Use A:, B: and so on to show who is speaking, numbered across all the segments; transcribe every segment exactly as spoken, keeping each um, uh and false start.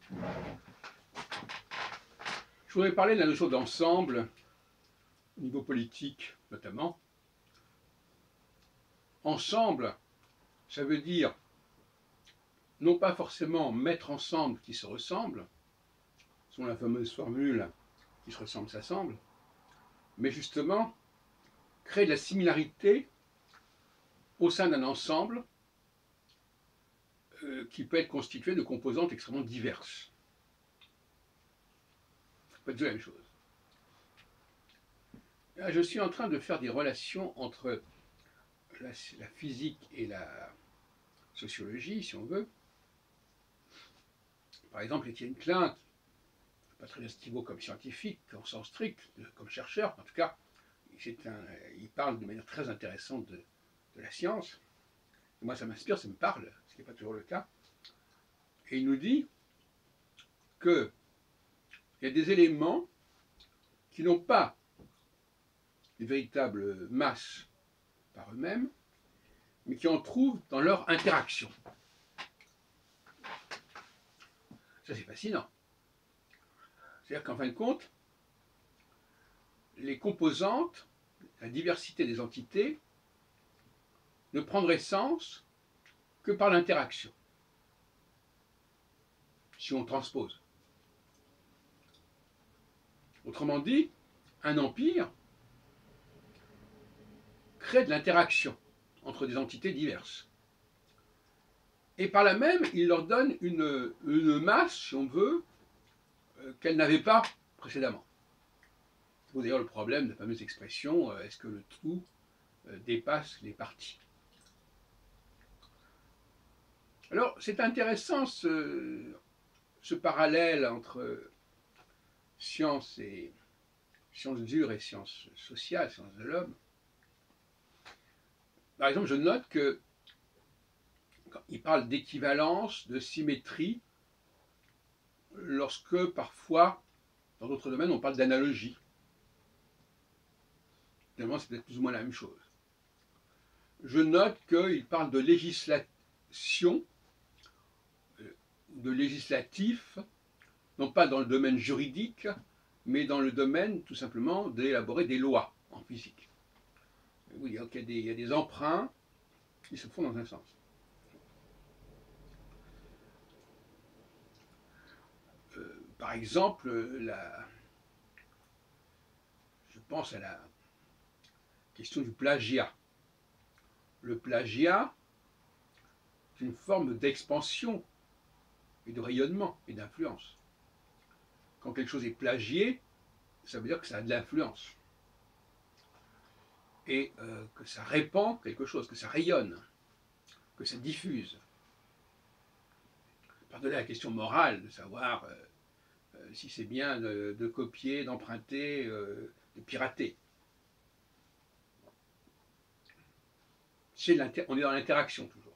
A: Je voudrais parler de la notion d'ensemble, au niveau politique notamment. Ensemble, ça veut dire non pas forcément mettre ensemble qui se ressemblent, selon la fameuse formule qui se ressemble s'assemble, mais justement créer de la similarité au sein d'un ensemble euh, qui peut être constitué de composantes extrêmement diverses. Ça peut être la même chose. Là, je suis en train de faire des relations entre la, la physique et la sociologie, si on veut. Par exemple, Étienne Klein, pas très estivaux comme scientifique, en sens strict, comme chercheur, en tout cas, un, il parle de manière très intéressante de, de la science. Et moi, ça m'inspire, ça me parle, ce qui n'est pas toujours le cas. Et il nous dit qu'il y a des éléments qui n'ont pas de véritable masse par eux-mêmes, mais qui en trouvent dans leur interaction. Ça, c'est fascinant. C'est-à-dire qu'en fin de compte, les composantes, la diversité des entités, ne prendraient sens que par l'interaction, si on transpose. Autrement dit, un empire crée de l'interaction entre des entités diverses. Et par là même, il leur donne une, une masse, si on veut, euh, qu'elles n'avaient pas précédemment. C'est d'ailleurs le problème de la fameuse expression euh, « est-ce que le tout euh, dépasse les parties ?» Alors, c'est intéressant ce, ce parallèle entre sciences et sciences dures et sciences sociales, sciences de l'homme. Par exemple, je note que quand il parle d'équivalence, de symétrie, lorsque parfois, dans d'autres domaines, on parle d'analogie. Finalement, c'est peut-être plus ou moins la même chose. Je note qu'il parle de législation, de législatif, non pas dans le domaine juridique, mais dans le domaine, tout simplement, d'élaborer des lois en physique. Oui, donc il y a des, il y a des emprunts qui se font dans un sens. Euh, par exemple, la, je pense à la question du plagiat. Le plagiat, c'est une forme d'expansion et de rayonnement et d'influence. Quand quelque chose est plagié, ça veut dire que ça a de l'influence. Et euh, que ça répand quelque chose, que ça rayonne, que ça diffuse. Par-delà la question morale de savoir euh, euh, si c'est bien de, de copier, d'emprunter, euh, de pirater. On est dans l'interaction toujours.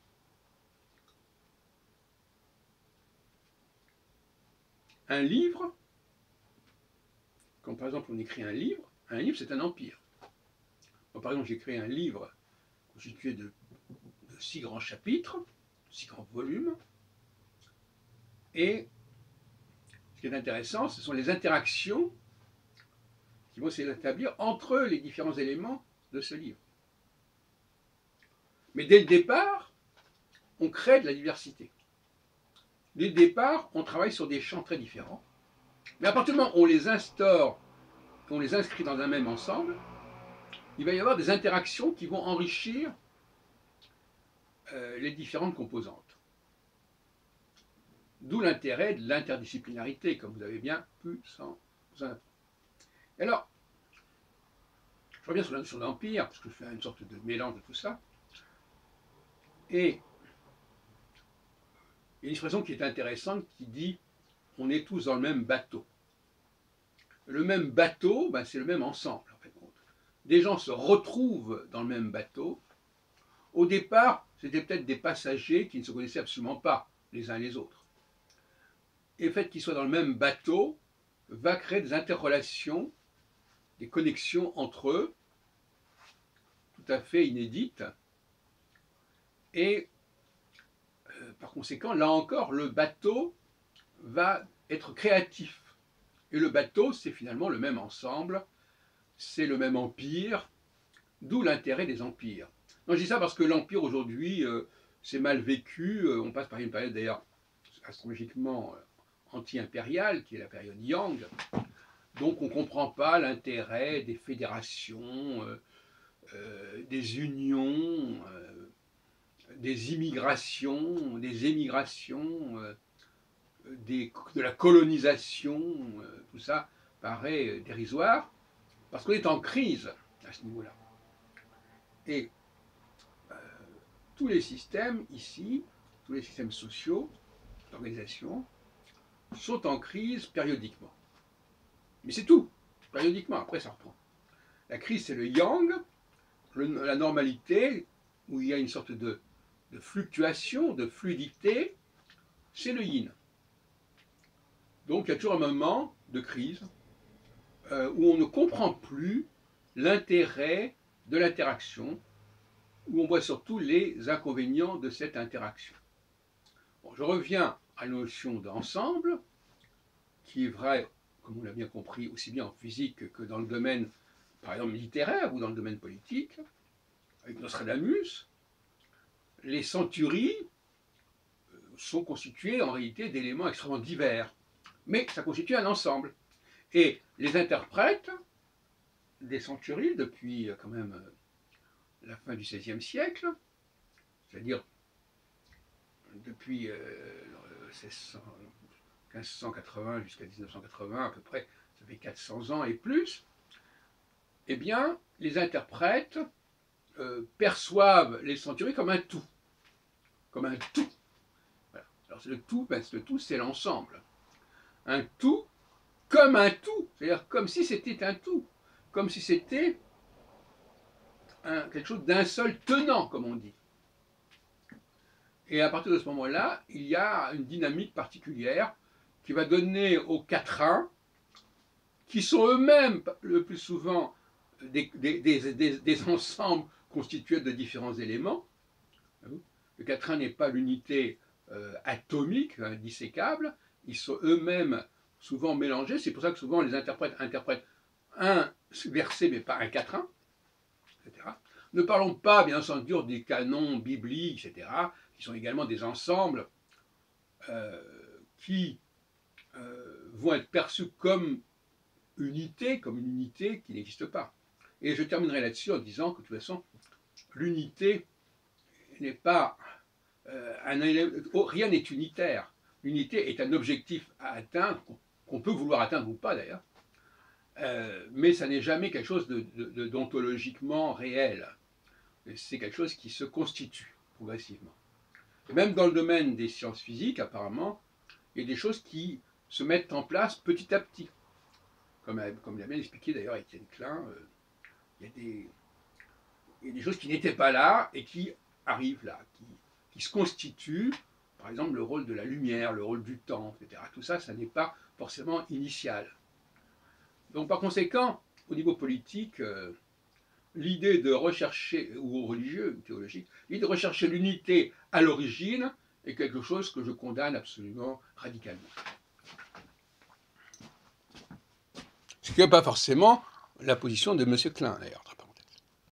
A: Un livre, quand par exemple on écrit un livre, un livre c'est un empire. Moi, par exemple, j'écris un livre constitué de, de six grands chapitres, six grands volumes, et ce qui est intéressant, ce sont les interactions qui vont s'établir entre les différents éléments de ce livre. Mais dès le départ, on crée de la diversité. Dès le départ, on travaille sur des champs très différents. Mais à partir du moment où on les instaure, qu'on les inscrit dans un même ensemble, il va y avoir des interactions qui vont enrichir euh, les différentes composantes. D'où l'intérêt de l'interdisciplinarité, comme vous avez bien pu s'en apprendre. Alors, je reviens sur la notion d'empire, parce que je fais une sorte de mélange de tout ça. Et il y a une expression qui est intéressante qui dit « on est tous dans le même bateau ». Le même bateau, ben, c'est le même ensemble, en fait. Des gens se retrouvent dans le même bateau. Au départ, c'était peut-être des passagers qui ne se connaissaient absolument pas les uns les autres. Et le fait qu'ils soient dans le même bateau va créer des interrelations, des connexions entre eux, tout à fait inédites. Et euh, par conséquent, là encore, le bateau va être créatif. Et le bateau, c'est finalement le même ensemble, c'est le même empire, d'où l'intérêt des empires. Non, je dis ça parce que l'empire aujourd'hui, euh, c'est mal vécu, euh, on passe par une période d'ailleurs astrologiquement euh, anti-impériale, qui est la période Yang, donc on ne comprend pas l'intérêt des fédérations, euh, euh, des unions, euh, des immigrations, des émigrations, euh, des, de la colonisation, euh, tout ça paraît dérisoire, parce qu'on est en crise à ce niveau-là. Et euh, tous les systèmes ici, tous les systèmes sociaux, d'organisation, sont en crise périodiquement. Mais c'est tout, périodiquement, après ça reprend. La crise, c'est le yang, le, la normalité, où il y a une sorte de, de fluctuation, de fluidité, c'est le yin. Donc il y a toujours un moment de crise euh, où on ne comprend plus l'intérêt de l'interaction, où on voit surtout les inconvénients de cette interaction. Bon, je reviens à la notion d'ensemble, qui est vraie, comme on l'a bien compris, aussi bien en physique que dans le domaine, par exemple, littéraire ou dans le domaine politique. Avec Nostradamus, les centuries sont constituées en réalité d'éléments extrêmement divers, mais ça constitue un ensemble. Et les interprètes des centuries, depuis quand même la fin du seizième siècle, c'est-à-dire depuis euh, quinze cent quatre-vingts jusqu'à mille neuf cent quatre-vingts à peu près, ça fait quatre cents ans et plus, eh bien, les interprètes euh, perçoivent les centuries comme un tout. Comme un tout. Voilà. Alors le tout, ben, le tout, c'est l'ensemble. Un tout comme un tout, c'est-à-dire comme si c'était un tout, comme si c'était quelque chose d'un seul tenant, comme on dit. Et à partir de ce moment-là, il y a une dynamique particulière qui va donner aux quatrains, qui sont eux-mêmes le plus souvent des, des, des, des, des ensembles constitués de différents éléments. Le quatrain n'est pas l'unité euh, atomique, hein, dissécable, ils sont eux-mêmes souvent mélangés, c'est pour ça que souvent les interprètes interprètent un verset mais pas un quatrain, et cetera. Ne parlons pas bien entendu des canons bibliques, et cetera, qui sont également des ensembles euh, qui euh, vont être perçus comme unité, comme une unité qui n'existe pas. Et je terminerai là-dessus en disant que de toute façon, l'unité n'est pas euh, un oh, rien n'est unitaire. L'unité est un objectif à atteindre, qu'on peut vouloir atteindre ou pas d'ailleurs, euh, mais ça n'est jamais quelque chose de, de, de d'ontologiquement réel. C'est quelque chose qui se constitue progressivement. Et même dans le domaine des sciences physiques, apparemment, il y a des choses qui se mettent en place petit à petit. Comme, comme l'a bien expliqué d'ailleurs Étienne Klein, euh, il, y a des, il y a des choses qui n'étaient pas là et qui arrivent là, qui, qui se constituent. Par exemple, le rôle de la lumière, le rôle du temps, et cetera. Tout ça, ça n'est pas forcément initial. Donc par conséquent, au niveau politique, euh, l'idée de rechercher, ou religieux, ou théologique, l'idée de rechercher l'unité à l'origine est quelque chose que je condamne absolument radicalement. Ce qui n'est pas forcément la position de M. Klein, d'ailleurs.